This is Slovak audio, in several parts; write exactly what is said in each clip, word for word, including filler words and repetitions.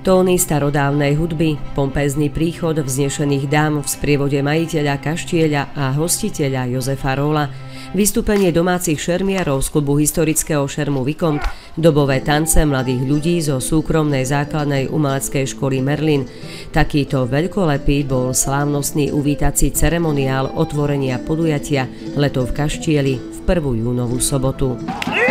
Tóny starodávnej hudby, pompézny príchod vznešených dám v sprievode majiteľa kaštieľa a hostiteľa Jozefa Rolla, vystúpenie domácich šermiarov z klubu historického šermu Vicomte, dobové tance mladých ľudí zo súkromnej základnej umeleckej školy Merlin. Takýto veľkolepý bol slávnostný uvítací ceremoniál otvorenia podujatia Leto v Kaštieli v prvú júnovú sobotu.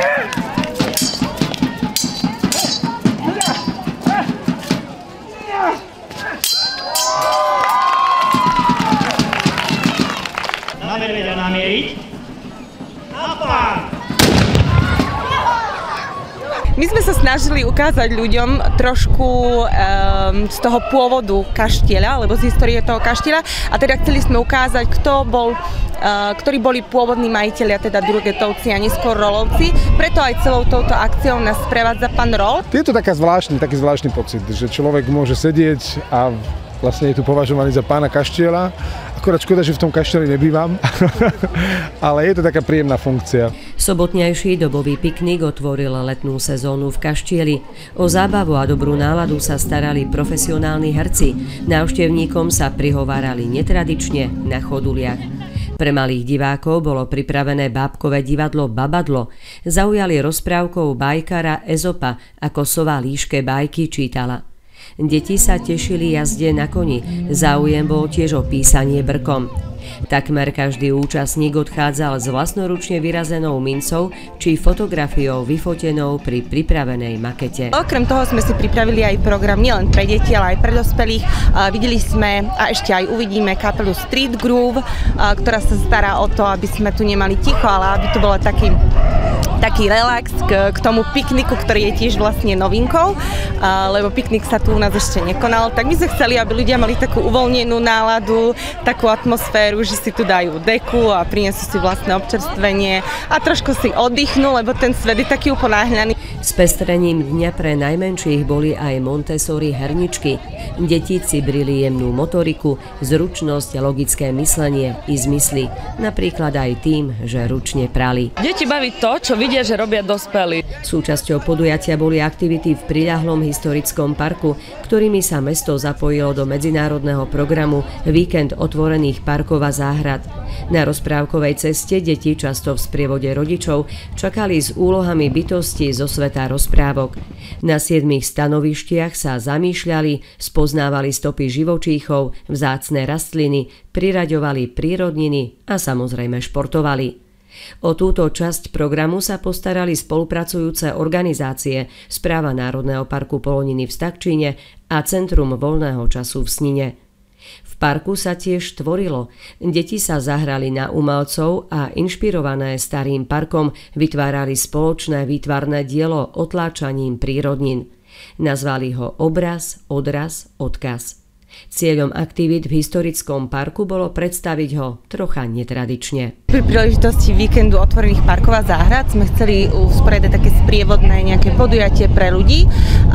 My sme sa snažili ukázať ľuďom trošku um, z toho pôvodu kaštieľa, alebo z histórie toho kaštieľa, a teda chceli sme ukázať, kto bol, uh, ktorí boli pôvodní majiteľia, teda Durgetovci a neskôr Rollovci. Preto aj celou touto akciou nás sprevádza pán Roll. Je to taká zvláštny, taký zvláštny pocit, že človek môže sedieť a vlastne je tu považovaný za pána kaštieľa. Akorát škoda, že v tom kaštieli nebývam, ale je to taká príjemná funkcia. Sobotnejší dobový piknik otvoril letnú sezónu v Kaštieli. O zábavu a dobrú náladu sa starali profesionálni herci. Návštevníkom sa prihovárali netradične na choduliach. Pre malých divákov bolo pripravené bábkové divadlo Babadlo. Zaujali rozprávkou bajkara Ezopa, ako sova líške bajky čítala. Deti sa tešili jazde na koni, záujem bol tiež o písanie brkom. Takmer každý účastník odchádzal s vlastnoručne vyrazenou mincov či fotografiou vyfotenou pri pripravenej makete. Okrem toho sme si pripravili aj program nielen pre deti, ale aj pre dospelých. Videli sme a ešte aj uvidíme kapelu Street Groove, ktorá sa stará o to, aby sme tu nemali ticho, ale aby tu bolo taký taký relax k, k tomu pikniku, ktorý je tiež vlastne novinkou, a, lebo piknik sa tu u nás ešte nekonal. Tak my sme chceli, aby ľudia mali takú uvoľnenú náladu, takú atmosféru, že si tu dajú deku a prinesú si vlastné občerstvenie a trošku si oddychnú, lebo ten svet je taký uponáhľaný. Spestrením dňa pre najmenších boli aj Montessori herničky. Deti cibrili jemnú motoriku, zručnosť, logické myslenie i zmysly, napríklad aj tým, že ručne prali. Deti baví to, čo vidia, že robia dospelí. Súčasťou podujatia boli aktivity v priľahlom historickom parku, ktorými sa mesto zapojilo do medzinárodného programu Víkend otvorených parkov a záhrad. Na rozprávkovej ceste deti, často v sprievode rodičov, čakali s úlohami bytosti zo sveta rozprávok. Na siedmich stanovištiach sa zamýšľali, spoznávali stopy živočíchov, vzácne rastliny, priraďovali prírodniny a samozrejme športovali. O túto časť programu sa postarali spolupracujúce organizácie Správa Národného parku Poloniny v Stakčíne a Centrum voľného času v Snine. V parku sa tiež tvorilo. Deti sa zahrali na umelcov a inšpirované starým parkom vytvárali spoločné výtvarné dielo otláčaním prírodnín. Nazvali ho Obraz, odraz, odkaz. Cieľom aktivít v historickom parku bolo predstaviť ho trocha netradične. Pri príležitosti víkendu otvorených parkov a záhrad sme chceli usporiadať také sprievodné nejaké podujatie pre ľudí,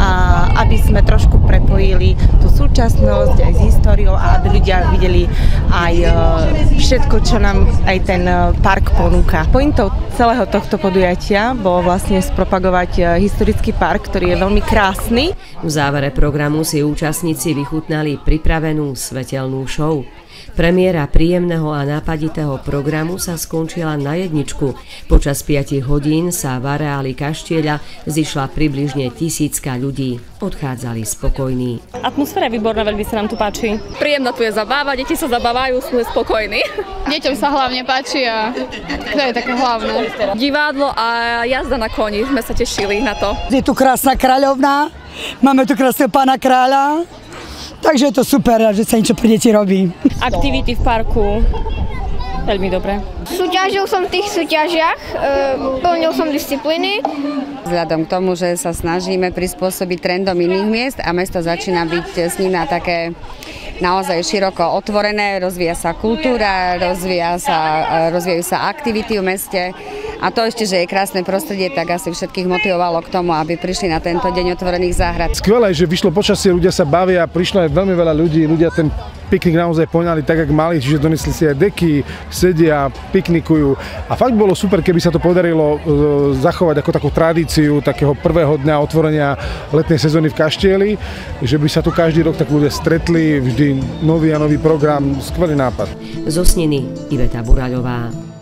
a aby sme trošku prepojili tú súčasnosť aj s históriou a aby ľudia videli aj všetko, čo nám aj ten park ponúka. Pointou celého tohto podujatia bolo vlastne spropagovať historický park, ktorý je veľmi krásny. V závere programu si účastníci vychutnali pripravenú svetelnú show. Premiéra príjemného a nápaditého programu sa skončila na jedničku. Počas piatich hodín sa v areáli Kaštieľa zišla približne tisícka ľudí. Odchádzali spokojní. Atmosféra je výborná, veľmi sa nám tu páči. Príjemná tu je zabáva, deti sa zabávajú, sme spokojní. Deťom sa hlavne páči a to je také hlavné. Divadlo a jazda na koni, sme sa tešili na to. Je tu krásna kráľovná, máme tu krásneho pána kráľa. Takže je to super, že sa niečo pre deti robí. Aktivity v parku, veľmi dobré. Súťažil som v tých súťažiach, plnil som disciplíny. Vzhľadom k tomu, že sa snažíme prispôsobiť trendom iných miest a mesto začína byť s ním na také naozaj široko otvorené, rozvíja sa kultúra, rozvíja sa, rozvíjajú sa aktivity v meste A to ešte, že je krásne prostredie, tak asi všetkých motivovalo k tomu, aby prišli na tento deň otvorených záhrad. Skvelé, že vyšlo počasie, ľudia sa bavia, prišlo aj veľmi veľa ľudí, ľudia ten piknik naozaj poňali tak, jak mali, čiže donesli si aj deky, sedia, piknikujú. A fakt bolo super, keby sa to podarilo e, zachovať ako takú tradíciu takého prvého dňa otvorenia letnej sezóny v Kaštieli, že by sa tu každý rok tak ľudia stretli, vždy nový a nový program, skvelý nápad. Zo Sniny Iveta Buraľová.